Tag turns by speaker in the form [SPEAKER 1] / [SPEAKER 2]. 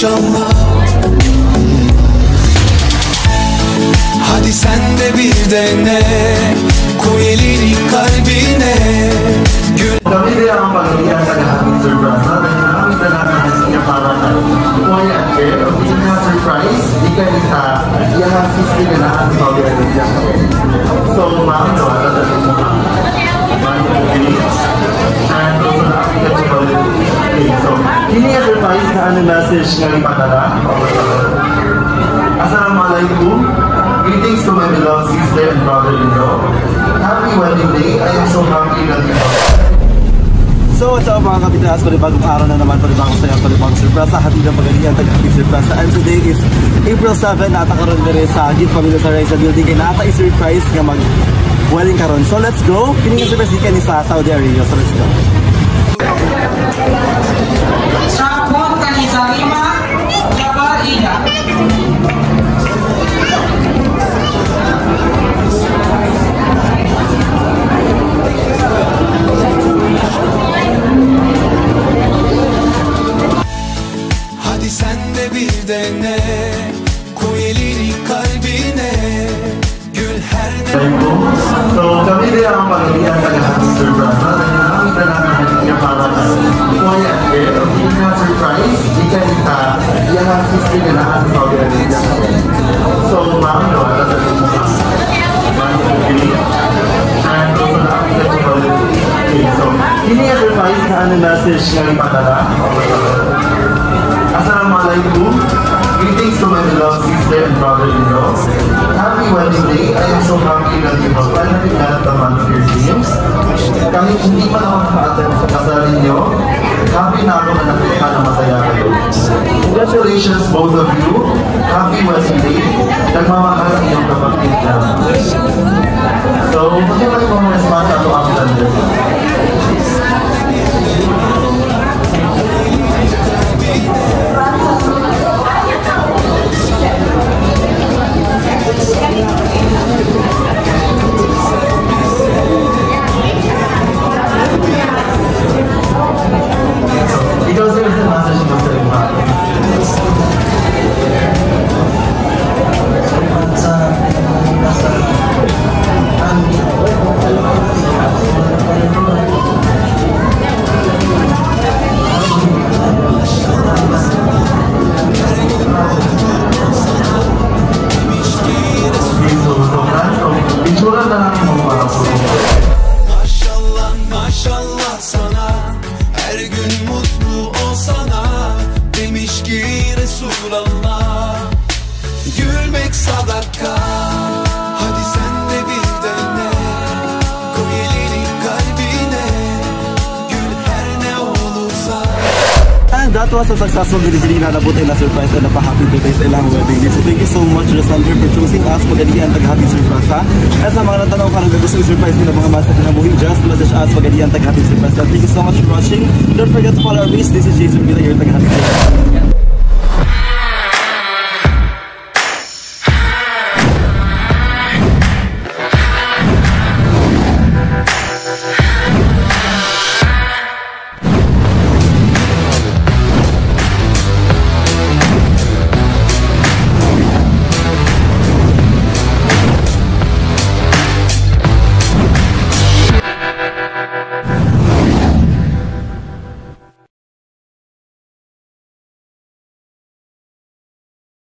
[SPEAKER 1] maşallah. Hadi sen de bir dene, koy elini kalbine.
[SPEAKER 2] Kami din ang pag-iiyan sa kahabing surprise natin. Kami din ang nasiya para tayo. Kung yan, hindi na surprise, di ka isa, yan sister na ang Saudi Arabia. So, ma'am, ito, ano sa ito mo? And also, nakakita ko pa rin. So, hindi yung surprise na ano message na ipadala. Assalamualaikum. Greetings to my beloved sister and brother-in-law. Happy wedding day. I am so happy that you are.
[SPEAKER 3] So what's up mga kapitaas, panibagong araw na naman, panibagong sayang, panibagong surpresa, hatid ang pagalian, taga-hatid surpresa. And today is April 7, natakaroon na rin sa Gift Pamilya sa Rai sa building, kaya nata i-surprise nga mag-wedding karon. So let's go, piningin surprise ikan sa Saudi Arabia, so let's go.
[SPEAKER 4] Sapon Kalisarima, Jabarida.
[SPEAKER 1] Hadi sen de bir dene, koy elini kalbine. Gül her ne.
[SPEAKER 2] So, kami din ang pag-iiyan sa kahabing surprise natin. Kami din ang nasiya para tayo. Kung yan, hindi na surprise, di ka isa, yan sister na ang Saudi Arabia. So, ma'am, ito, ano sa ito mo? And also, nakakita ko pa rin. So, hindi yung surprise na ano message na ipadala. Assalamualaikum. Greetings to my beloved sister and brother-in-law. Happy wedding day. I am so happy that you have finally met the man of your dreams. Kahit hindi pa naman nakaka-attend sa kasal ninyo, happy na ako na nakita na masaya kayo. Congratulations both of you. Happy wedding day. Nagmamahal ang iyong kapatid na. So, pagkakali mo mga response ato ang tanda.
[SPEAKER 1] Maşallah maşallah sana, her gün mutlu olsana. Demiş ki Resulallah, gülmek sadaka. Hadi sen de bir dene, koy elini kalbine. Gül her ne olursa.
[SPEAKER 3] And that was a successful delivery na nabutin na surprise and napahappy birthday sa ilang wedding day. So thank you so much Rosander for choosing us pagalian taga-happy surprise. At sa mga natanong karang gusto i-surprise nila mga masa na buhay, just message us pagalian taga-happy surprise. Thank you so much for watching. Don't forget to follow our page. This is Jason Villa, your taga-happy surprise.